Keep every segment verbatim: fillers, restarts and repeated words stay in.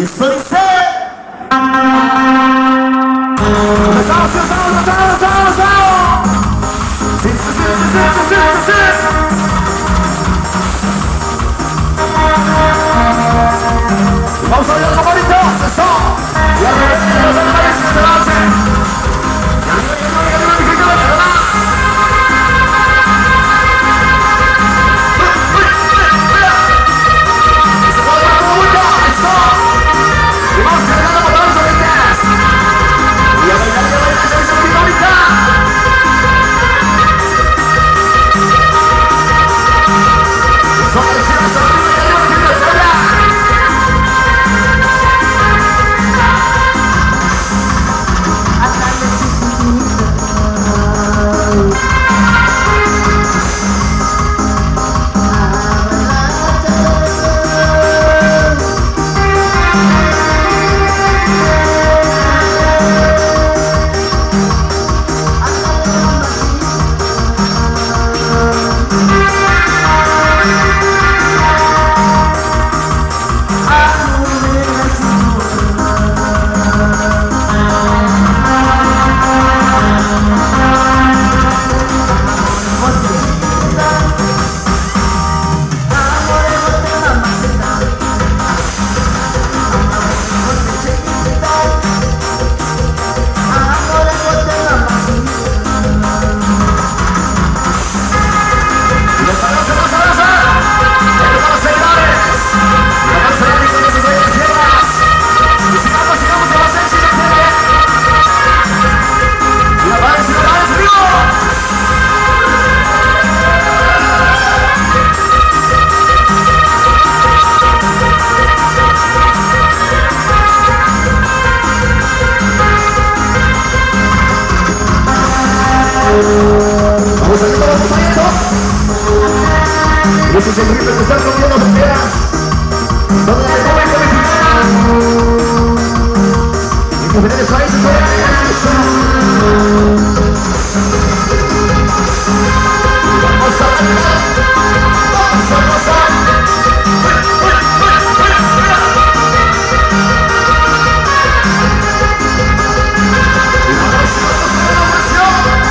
esto dice. ¡Empezamos, empezamos, empezamos, empezamos! ¡Sí, sí, sí, sí, sí, sí, sí, sí! Vamos a ver los favoritos, eso. Y al revés, y los animales que se lo hacen. Y arriba, y arriba, y arriba, y arriba, y arriba. Y se puede dar como mucho, eso. Y vamos cargando por todos los oyentes. Y a bailar, y a bailar, y a bailar, y a bailar. Eso, a ver si vas a arriba, y arriba, y arriba, y arriba. Vamos a ir, vamos a ir, y ese es el grito que están rompiendo las piedras. Donde la República Mexicana y diferentes países vamos a bailar, vamos a gozar. Y vamos a hacer la oración.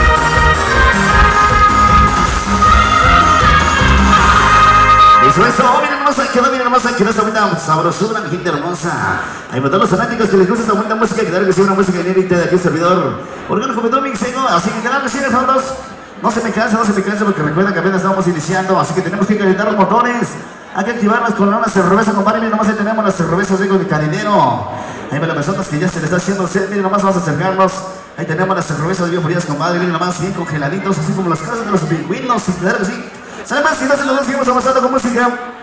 Eso, eso. la sabrosura, mi gente hermosa. Hay para todos los fanáticos que les gusta esta buena música, que claro que sí, una música inédita de aquí el servidor. Organo Juventud Mixego, así que claro que sí, nosotros. No se me cansa, no se me cansa, porque recuerden que apenas estamos iniciando, así que tenemos que calentar los motores. Hay que activarnos con una cerveza, compadre. Miren, nomás ahí tenemos las cervezas de carinero. Ahí para las personas que ya se les está haciendo sed, miren, nomás vamos a acercarnos. Ahí tenemos las cervezas bien frías, compadre. Miren, nomás bien congeladitos, así como las casas de los pingüinos. Y claro que sí. ¿Saben más? Si no se los decimos avanzando con música.